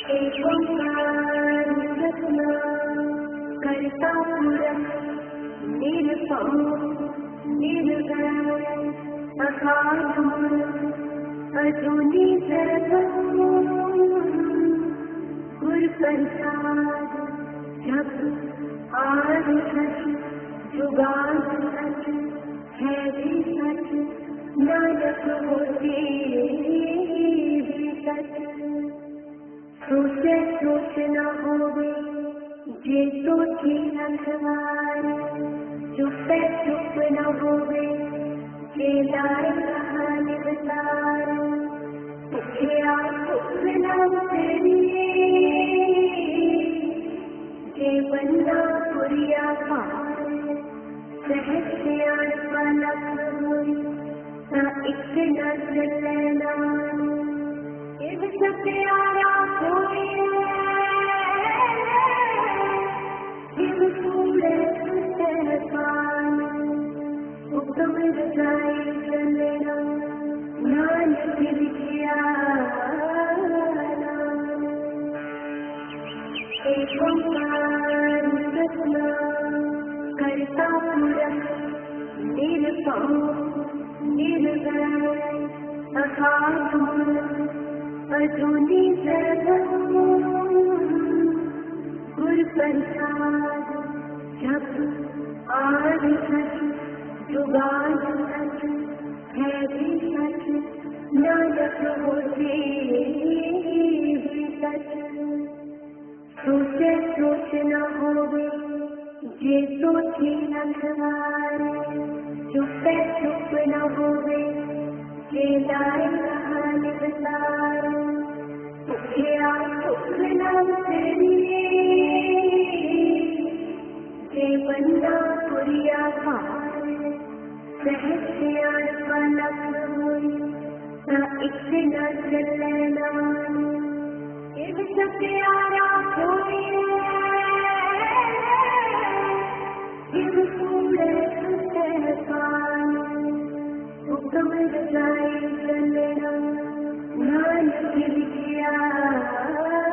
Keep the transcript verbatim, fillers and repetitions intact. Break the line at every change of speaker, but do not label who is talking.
एक ओंकार सतनाम करता पुरख निरपम निर्वैर अकाल मूर्त अजूनी सर्वम गुर प्रसाद जप आद सच जुगाद सच है भी सच नानक होते भी सच। सोचे सोच न होवे जे सोची न सवार चुप चुप न होवे जे लाए कहानी बतार भुखिया भुख न तेरी जे बंदा पुरिया पार सहज सियाण पलक होई ता एक न चलना इव सत्यारा कोई इव पूरे सहपान हुक्म रजाई चलना नानक लिखिया एक ओंकार सतनाम करता पुरख निरपम निर्वैर अकाल मूर्त अजूनी सर्वम गुर प्रसाद जप आद सच जुगाद सच है भी सच नानक होते भी सच। सोचे सोच न होवे जे सोची न सवार चुप चुप न होवे जे लाए कहानी बतार भुखिया भुख न तेरी जे बंदा पुरिया पार सहज सियाण पलक होई ता एक न चलना इव सत्यारा कोई इव पूरे सहपान हुक्म रजाई चलना नानक लिखिया।